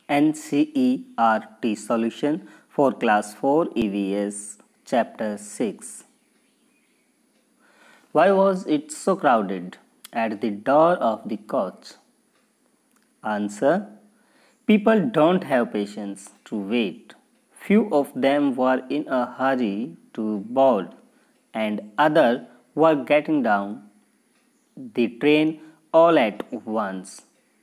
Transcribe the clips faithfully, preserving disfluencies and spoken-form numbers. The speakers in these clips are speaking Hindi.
N C E R T solution for class four E V S chapter six. Why was it so crowded at the door of the coach? Answer: people don't have patience to wait. Few of them were in a hurry to board, and others were getting down the train all at once.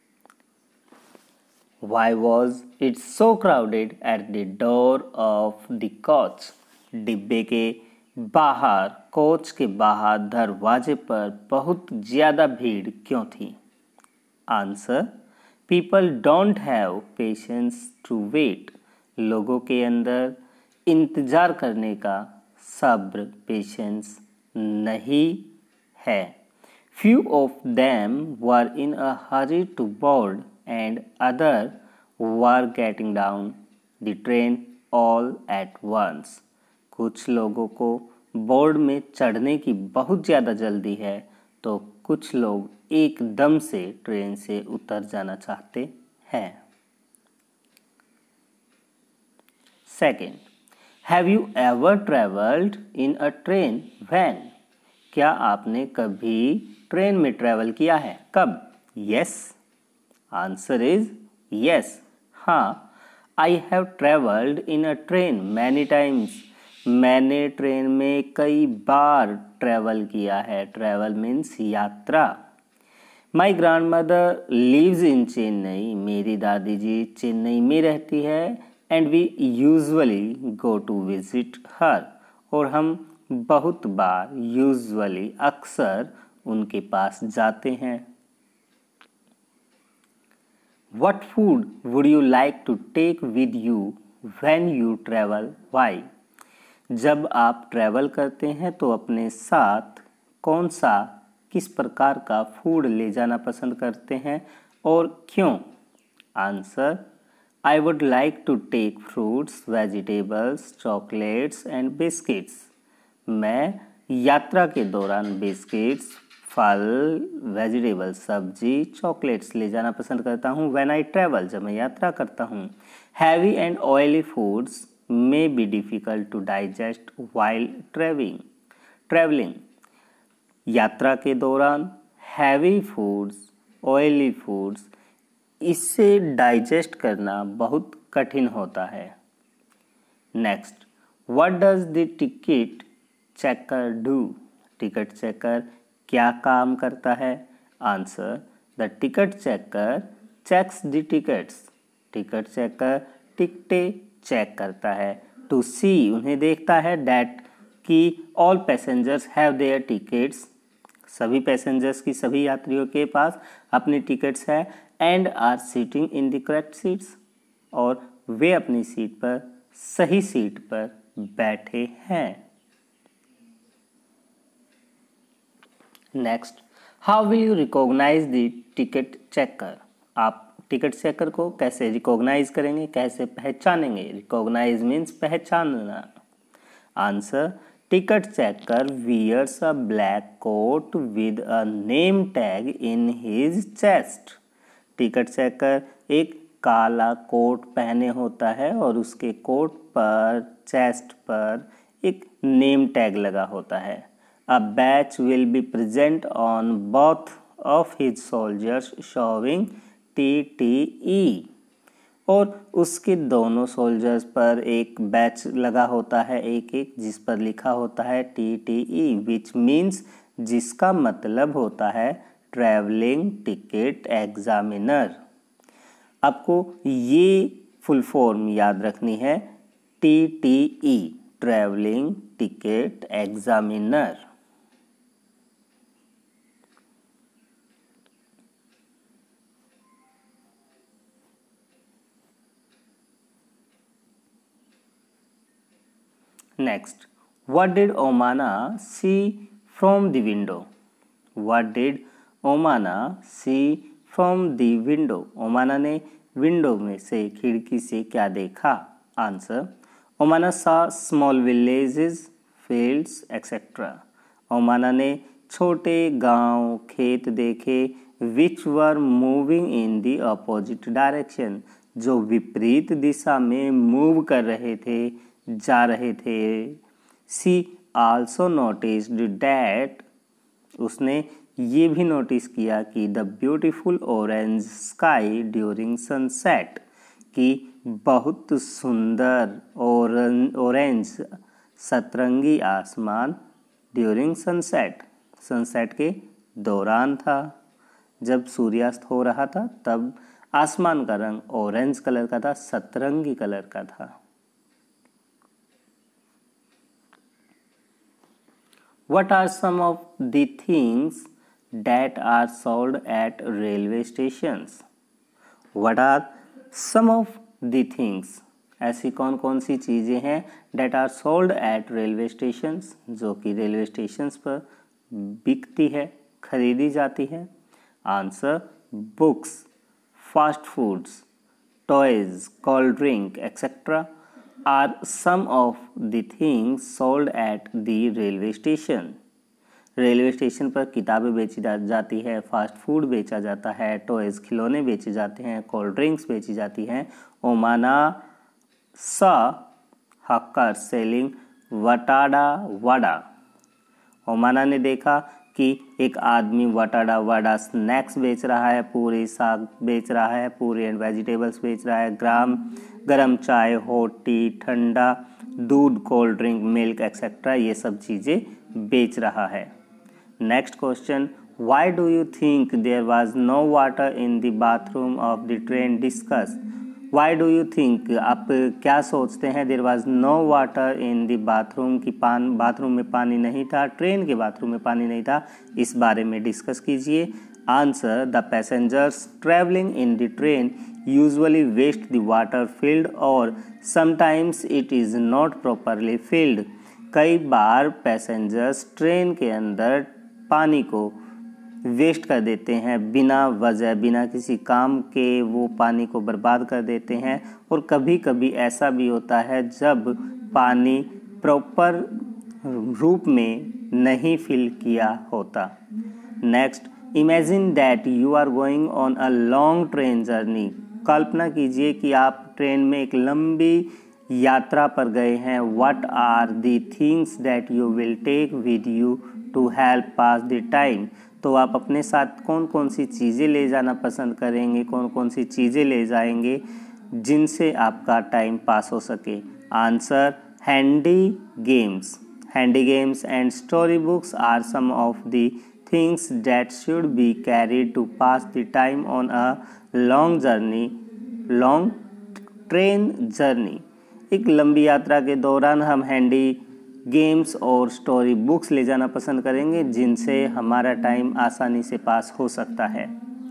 Why was it so crowded at the door of the coach? डिब्बे के बाहर, कोच के बाहर दरवाजे पर बहुत ज़्यादा भीड़ क्यों थी? Answer: people don't have patience to wait. लोगों के अंदर इंतज़ार करने का सब्र, पेशेंस नहीं है. Few of them were in a hurry to board and others were getting down the train all at once. कुछ लोगों को बोर्ड में चढ़ने की बहुत ज़्यादा जल्दी है, तो कुछ लोग एकदम से ट्रेन से उतर जाना चाहते हैं. Second, have you ever traveled in a train when? क्या आपने कभी ट्रेन में ट्रैवल किया है? कब? Yes. Answer is yes. हाँ, I have traveled in a train many times. मैंने ट्रेन में कई बार ट्रैवल किया है. ट्रैवल मीन्स यात्रा. My grandmother lives in Chennai. मेरी दादी जी चेन्नई में रहती है. And we usually go to visit her. और हम बहुत बार यूजुअली अक्सर उनके पास जाते हैं. What food would you like to take with you when you travel? Why? जब आप ट्रैवल करते हैं तो अपने साथ कौन सा, किस प्रकार का फूड ले जाना पसंद करते हैं और क्यों? Answer: I would like to take fruits, vegetables, chocolates and biscuits. मैं यात्रा के दौरान बिस्किट्स, फल, वेजिटेबल, सब्जी, चॉकलेट्स ले जाना पसंद करता हूँ. When I travel, जब मैं यात्रा करता हूँ. Heavy and oily foods may be difficult to digest while traveling. Traveling. यात्रा के दौरान heavy foods, oily foods, इससे डाइजेस्ट करना बहुत कठिन होता है. Next, what does the ticket checker do? Ticket checker क्या काम करता है? Answer: the ticket checker checks the tickets. Ticket checker टिकटें चेक करता है. टू सी, उन्हें देखता है. डैट, कि all passengers have their tickets. सभी पैसेंजर्स की, सभी यात्रियों के पास अपनी टिकट्स है. And are seating in the correct seats, और वे अपनी सीट पर, सही सीट पर बैठे हैं. Next, how will you recognize the ticket checker? आप टिकट चेकर को कैसे रिकॉग्नाइज करेंगे, कैसे पहचानेंगे? रिकॉग्नाइज मीन्स पहचानना. Answer: ticket checker wears a black coat with a name tag in his chest. Ticket checker एक काला कोट पहने होता है और उसके कोट पर, चेस्ट पर एक नेम टैग लगा होता है. A badge will be present on both of his soldiers showing T T E. और उसके दोनों सोल्जर्स पर एक बैच लगा होता है, एक एक, जिस पर लिखा होता है T T E, which means, जिसका मतलब होता है ट्रैवलिंग टिकट एग्जामिनर. आपको ये फुल फॉर्म याद रखनी है. T T E, travelling ticket examiner. Next, what did Omana see from the window? What did Omana see from the window? Omana ने विंडो में से, खिड़की से क्या देखा? Answer: Omana saw small villages, fields, et cetera. Omana ने छोटे गांव, खेत देखे, which were moving in the opposite direction, जो विपरीत दिशा में मूव कर रहे थे, जा रहे थे। शी आल्सो नोटिस्ड डैट, उसने ये भी नोटिस किया कि the beautiful orange sky during sunset, कि बहुत सुंदर ऑरेंज सतरंगी आसमान ड्यूरिंग सनसेट, सनसेट के दौरान था। जब सूर्यास्त हो रहा था तब आसमान का रंग ऑरेंज कलर का था, सतरंगी कलर का था। What are some of the things that are sold at railway stations? What are some of the things? ऐसी कौन कौन सी चीज़ें हैं that are sold at railway stations, जो कि रेलवे स्टेशंस पर बिकती है, खरीदी जाती है? Answer, books, fast foods, toys, cold drink etcetera are some of the things sold at the railway station. Railway station पर किताबें बेची जाती है, फास्ट फूड बेचा जाता है, टॉयज खिलौने बेचे जाते हैं, कोल्ड ड्रिंक्स बेची जाती हैं। ओमाना सा हक्कर सेलिंग वटाडा वड़ा, ओमाना ने देखा कि एक आदमी वटाडा वड़ा स्नैक्स बेच रहा है, पूरी साग बेच रहा है, पूरी एंड वेजिटेबल्स बेच रहा है, ग्राम गरम चाय, हॉट टी, ठंडा दूध, कोल्ड ड्रिंक, मिल्क एक्सेट्रा, ये सब चीज़ें बेच रहा है। Next question, why do you think there was no water in the bathroom of the train? Discuss. Why do you think, आप क्या सोचते हैं? There was no water in the bathroom, की पान बाथरूम में पानी नहीं था, ट्रेन के बाथरूम में पानी नहीं था, इस बारे में डिस्कस कीजिए। Answer, the passengers travelling in the train usually waste the water filled और sometimes it is not properly filled. कई बार पैसेंजर्स ट्रेन के अंदर पानी को वेस्ट कर देते हैं, बिना वजह, बिना किसी काम के वो पानी को बर्बाद कर देते हैं। और कभी कभी ऐसा भी होता है जब पानी प्रॉपर रूप में नहीं फिल किया होता। Next, imagine that you are going on a long train journey. कल्पना कीजिए कि आप ट्रेन में एक लंबी यात्रा पर गए हैं। What are the things that you will take with you to help pass the time? तो आप अपने साथ कौन कौन सी चीज़ें ले जाना पसंद करेंगे, कौन कौन सी चीज़ें ले जाएंगे जिनसे आपका टाइम पास हो सके? Answer, handy games. Handy games and story books are some of the things that should be carried to pass the time on a long journey, long train journey. एक लंबी यात्रा के दौरान हम हैंडी गेम्स और स्टोरी बुक्स ले जाना पसंद करेंगे जिनसे हमारा टाइम आसानी से पास हो सकता है।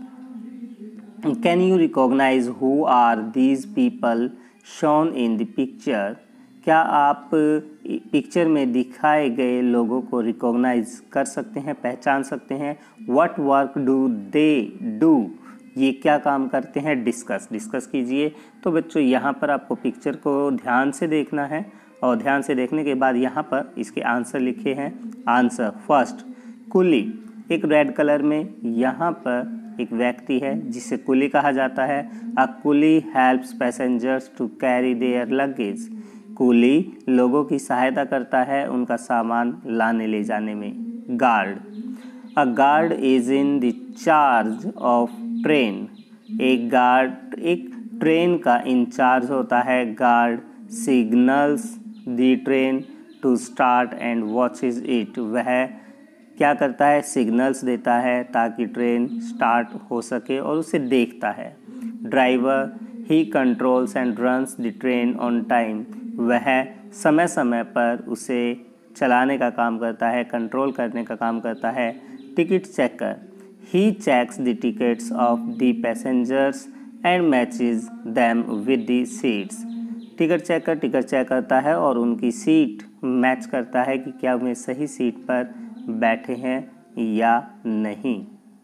Can you recognize who are these people shown in the picture? क्या आप पिक्चर में दिखाए गए लोगों को रिकॉग्नाइज कर सकते हैं, पहचान सकते हैं? What work do they do? ये क्या काम करते हैं? डिस्कस। डिस्कस कीजिए। तो बच्चों, यहाँ पर आपको पिक्चर को ध्यान से देखना है और ध्यान से देखने के बाद यहाँ पर इसके आंसर लिखे हैं। Answer, first, coolie. एक रेड कलर में यहाँ पर एक व्यक्ति है जिसे कुली कहा जाता है। A coolie helps passengers to carry their luggage. कुली लोगों की सहायता करता है उनका सामान लाने ले जाने में। Guard, a guard is in the charge of train. एक गार्ड एक ट्रेन का इंचार्ज होता है। Guard signals the train to start and watches it. वह क्या करता है? सिग्नल्स देता है ताकि ट्रेन स्टार्ट हो सके और उसे देखता है। Driver, he controls and runs the train on time. वह समय समय पर उसे चलाने का काम करता है, कंट्रोल करने का काम करता है। Ticket checker, he checks the tickets of the passengers and matches them with the seats. Ticket checker ticket check करता है और उनकी सीट मैच करता है कि क्या वे सही सीट पर बैठे हैं या नहीं।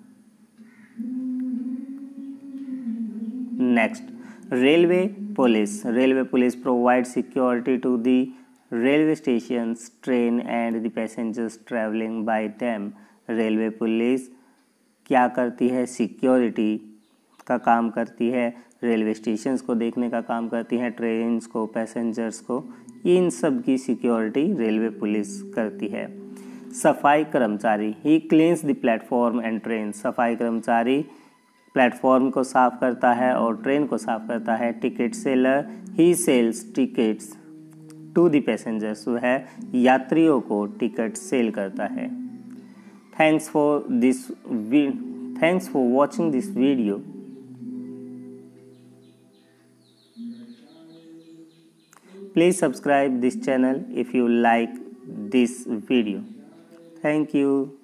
Next, railway police. Railway police provide security to the railway stations, train and the passengers travelling by them. Railway police क्या करती है? सिक्योरिटी का काम करती है, रेलवे स्टेशंस को देखने का काम करती है, ट्रेन्स को, पैसेंजर्स को, इन सब की सिक्योरिटी रेलवे पुलिस करती है। सफाई कर्मचारी, he cleans the platform and train. सफाई कर्मचारी प्लेटफॉर्म को साफ करता है और ट्रेन को साफ करता है। Ticket seller, he sells tickets to the passengers, वह यात्रियों को टिकट सेल करता है। Thanks for this thanks for watching this video. Please subscribe this channel if you like this video. Thank you.